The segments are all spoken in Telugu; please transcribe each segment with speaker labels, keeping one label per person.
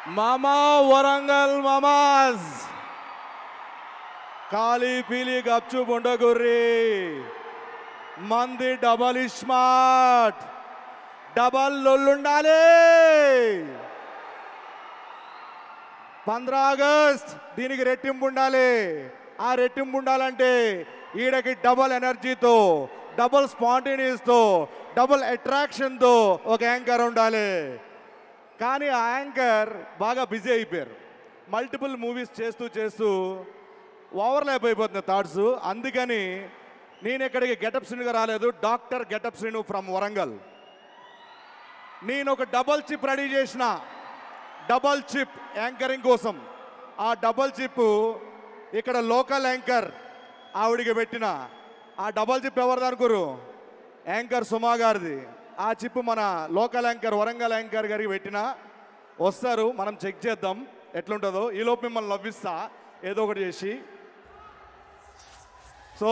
Speaker 1: మామా వరంగల్ మామాస్ కాళీ పీలి గప్చు బొండగుర్రి మంది డబల్ స్మార్ట్ డబల్ లొల్లుండాలి 15 ఆగస్ట్ దీనికి రెట్టింపు ఉండాలి. ఆ రెట్టింపు ఉండాలంటే ఈడకి డబల్ ఎనర్జీతో డబల్ స్పాంటేనియస్తో డబల్ అట్రాక్షన్తో ఒక యాంకర్ ఉండాలి. కానీ ఆ యాంకర్ బాగా బిజీ అయిపోయారు. మల్టిపుల్ మూవీస్ చేస్తూ చేస్తూ ఓవర్లాప్ అయిపోతుంది థాట్స్. అందుకని నేను ఇక్కడికి గెటప్ శ్రీనుగా రాలేదు. Doctor getup Srinu from Warangal. నేను ఒక డబల్ చిప్ రెడీ చేసిన, డబల్ చిప్ యాంకరింగ్ కోసం. ఆ డబల్ చిప్ ఇక్కడ లోకల్ యాంకర్ ఆవిడికి పెట్టిన. ఆ డబల్ చిప్ ఎవరిది అనుకోరు? యాంకర్ సుమా గారిది. ఆ చిప్ మన లోకల్ యాంకర్ వరంగల్ యాంకర్ గారికి పెట్టిన. వస్తారు, మనం చెక్ చేద్దాం ఎట్లుంటుందో. ఈలోపు మిమ్మల్ని నవ్విస్తా ఏదో ఒకటి చేసి. సో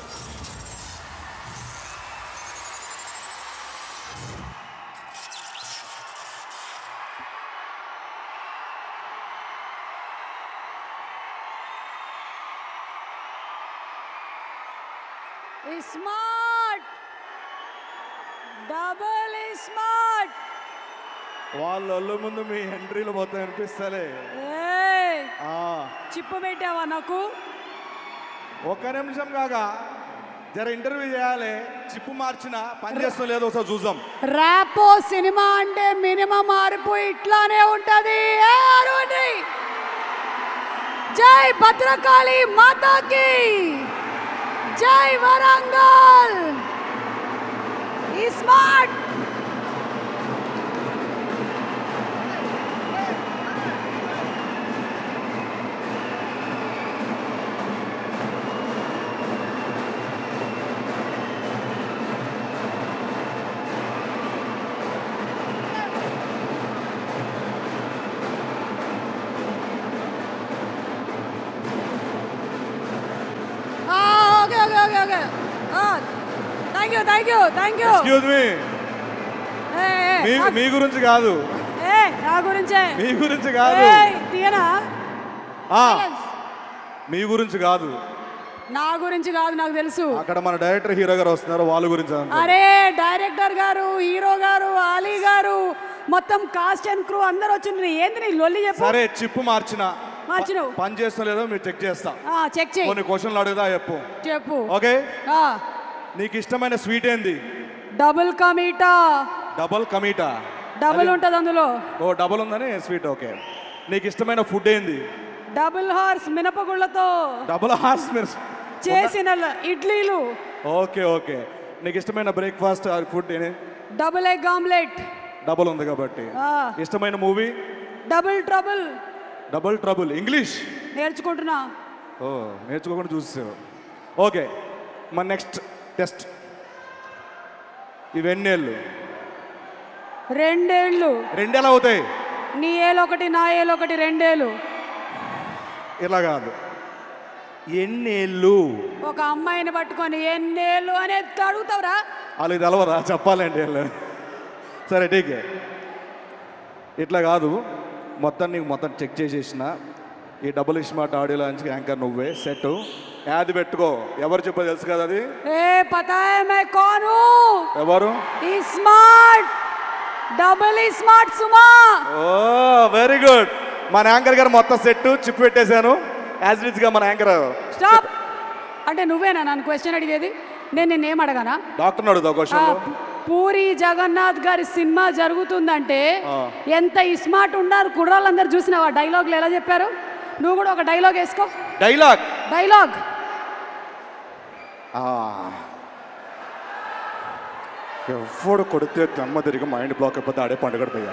Speaker 2: స్మార్ట్ డబల్ స్మార్ట్
Speaker 1: వాళ్ళ ముందు మీ ఎంట్రీలు మొత్తం అనిపిస్తలే.
Speaker 2: చిప్పు పెట్టావా నాకు?
Speaker 1: ఒక్క నిమిషం కాగా జర ఇంటర్వ్యూ చేయాలి. చిప్పు మార్చిన పని చేస్తా లేదో ఒకసారి చూద్దాం.
Speaker 2: ర్యాపో సినిమా అంటే మినిమం మార్పు ఇట్లానే ఉంటది. జై భద్రకాళి మాతాకి, జై వరంగల్ స్మార్ట్.
Speaker 1: ఎక్స్క్యూజ్ మీ, మీ గురించి కాదు,
Speaker 2: నా గురించే.
Speaker 1: మీ గురించి కాదు, మీ గురించి కాదు,
Speaker 2: నా గురించి కాదు. నాకు తెలుసు.
Speaker 1: అక్కడ మన డైరెక్టర్ హీరో గారు వస్తున్నారు, వాళ్ళ గురించి.
Speaker 2: అరే డైరెక్టర్ గారు, హీరో గారు, అలీ గారు, మొత్తం కాస్ట్ అండ్ క్రూ అందరు వచ్చిండ్రు. ఏంది నీ లొల్లి చెప్పు.
Speaker 1: సరే చిప్పు మార్చిన పని చేస్తా లేదో మీరు చెక్ చేస్తా.
Speaker 2: చెక్ చేయి.
Speaker 1: కొన్ని క్వశ్చన్లు అడుగుదా చెప్పు. ఓకే, నీకు ఇష్టమైన స్వీట్ ఏంది?
Speaker 2: డబుల్ కమీటా.
Speaker 1: డబుల్ కమీటా,
Speaker 2: డబుల్ ఉంటది అందులో.
Speaker 1: ఓ డబుల్ ఉందని స్వీట్. ఓకే, నీకు ఇష్టమైన ఫుడ్ ఏంది?
Speaker 2: డబుల్ హార్స్ మినపగుళ్ళతో
Speaker 1: డబుల్ హార్స్
Speaker 2: చేసిన ఇడ్లీలు.
Speaker 1: ఓకే ఓకే, నీకు ఇష్టమైన బ్రేక్ఫాస్ట్ ఫుడ్ ఏంటి?
Speaker 2: Double egg omelette.
Speaker 1: డబుల్ ఉంది కాబట్టి. ఇష్టమైన movie?
Speaker 2: Double trouble.
Speaker 1: Double trouble English
Speaker 2: నేర్చుకుంటున్నా.
Speaker 1: ఓ నేర్చుకోకుండా చూసేసావు. ఓకే, మన నెక్స్ట్ టెస్ట్. ఇవెన్నేళ్ళు?
Speaker 2: 2 ఏళ్ళు.
Speaker 1: 2 ఎలా అవుతాయి?
Speaker 2: నీ ఏళ్ళు ఒకటి, నా ఏళ్ళు ఒకటి, 2 ఏళ్ళు.
Speaker 1: ఇలా కాదు, ఎన్నేళ్ళు?
Speaker 2: ఒక అమ్మాయిని పట్టుకొని ఎన్నేళ్ళు అని అడుగుతావురా?
Speaker 1: వాళ్ళకి తెలవరా చెప్పాలంటే? సరే ఠీకే, ఇట్లా కాదు. నీకు మొత్తం చెక్ చేసేసిన. ఈ double smart audio launch anchor నువ్వే. సెట్ యాది పెట్టుకో. ఎవరు చెప్పో తెలుసు కదా అది? ఎవరు?
Speaker 2: Smart double smart Suma.
Speaker 1: ఓ వెరీ గుడ్. మన యాంకర్ గారు మొత్తం సెట్ చిప్ పెట్టేశాను. యాజ్ ఇట్ గా మన యాంకర్.
Speaker 2: స్టాప్. అంటే నువ్వేనా నన్ను క్వశ్చన్ అడిగేది? నేను నిన్నేం అడగానా?
Speaker 1: డాక్టర్ అడుగుతా క్వశ్చన్.
Speaker 2: పూరి జగన్నాథ్ గారి సినిమా జరుగుతుందంటే ఎంత స్మార్ట్ ఉన్నారు కుర్రాళ్ళందరూ. చూసినావా డైలాగులు ఎలా చెప్పారు? నువ్వు కూడా ఒక డైలాగ్ వేసుకో. డైలాగ్
Speaker 1: ఎవడు కొడితే జన్మ తిరిగి మైండ్ బ్లాక్ అయిపోతే ఆడే పండుగ పోయా.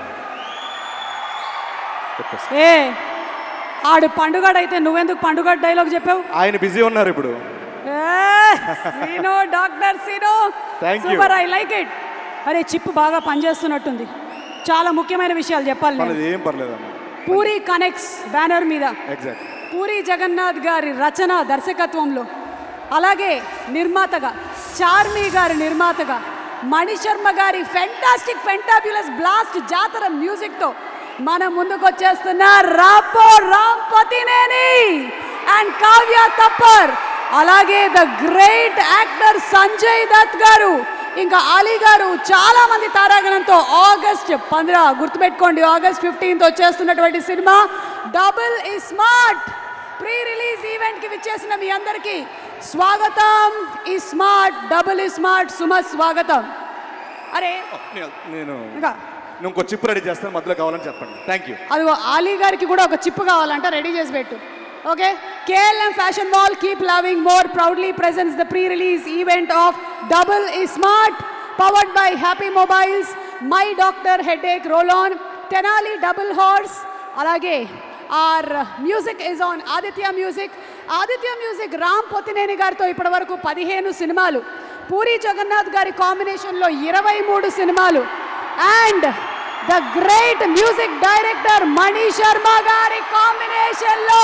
Speaker 2: ఆడు పండుగ అయితే నువ్వెందుకు పండుగ డైలాగ్ చెప్పావు?
Speaker 1: ఆయన బిజీ ఉన్నారు ఇప్పుడు.
Speaker 2: డాక్టర్ సీనో సూపర్, ఐ లైక్ ఇట్. అరే చిప్ బాగా పనిచేస్తున్నట్టుంది. చాలా ముఖ్యమైన విషయాలు చెప్పాలి.
Speaker 1: ఏం పర్లేదు.
Speaker 2: పూరి కనెక్ట్స్ బ్యానర్ మీద
Speaker 1: ఎగ్జాక్ట్
Speaker 2: పూరి జగన్నాథ్ గారి రచన దర్శకత్వంలో, అలాగే నిర్మాతగా చార్మి గారి నిర్మాతగా మణిశర్మ గారి ఫెంటాస్టిక్ ఫెంటాబ్యులస్ బ్లాస్ట్ జాతర మ్యూజిక్తో మన ముందుకు వచ్చేస్తున్న రాపో రామ్ పతినేని అండ్ కావ్య తప్పర్, అలాగే the great actor Sanjay Dutt గారు, ఇంకా అలీ గారు, చాలా మంది తారాగణంతో ఆగస్ట్ 15 గుర్తుపెట్టుకోండి, ఆగస్ట్ 15 వచ్చేస్తున్నటువంటి cinema double ismart pre release event కి విచ్చేసిన మీ అందరికీ స్వాగతం. ఇస్మార్ట్ డబుల్ ఇస్మార్ట్ స్వాగతం. అరే
Speaker 1: నేను ఇంకో చిప్ రెడీ చేస్తాను, మధ్యలో కావాలని చెప్పండి. Thank you.
Speaker 2: అదిగో అలీ గారికి కూడా ఒక చిప్ కావాలంట, రెడీ చేసి పెట్టు. Okay, KLM Fashion Mall Keep Loving More proudly presents the pre-release event of Double Smart, powered by Happy Mobiles, My Doctor Headache Roll-On, Tenali Double Horse. Alage our music is on Aditya Music. Aditya Music Ram Pothineni గారితో ఇప్పటివరకు 15 సినిమాలు, పూరి జగన్నాథ్ గారి కాంబినేషన్లో 23 సినిమాలు, and the great music director Mani Sharma గారి కాంబినేషన్లో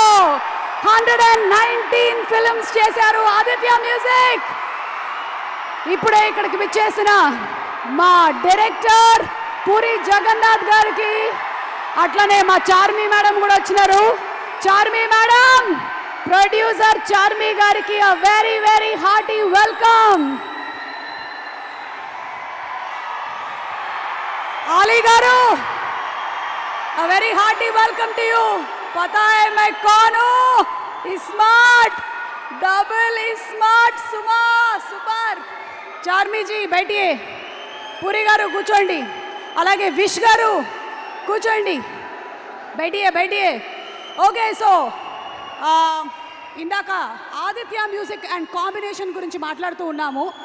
Speaker 2: 119 ఫిల్మ్స్ చేశారు ఆదిత్య మ్యూజిక్. ఇప్పుడే ఇక్కడికి విచ్చేసిన మా డైరెక్టర్ పూరి జగన్నాథ్ గారికి, అట్లనే మా చార్మి మేడం కూడా వచ్చినారు. చార్మి మేడం, ప్రొడ్యూసర్ చార్మి గారికి a very very hearty welcome. Ali garu, a very hearty welcome to you. पता है मैं कौन हूँ? Smart double smart Suma super. Charmi ji बैठिए, पूरी गारू కూర్చోండి, అలాగే విష్ గారు కూర్చోండి, बैठिए. ఓకే, సో ఇందాక ఆదిత్య మ్యూజిక్ అండ్ కాంబినేషన్ గురించి మాట్లాడుతూ ఉన్నాము.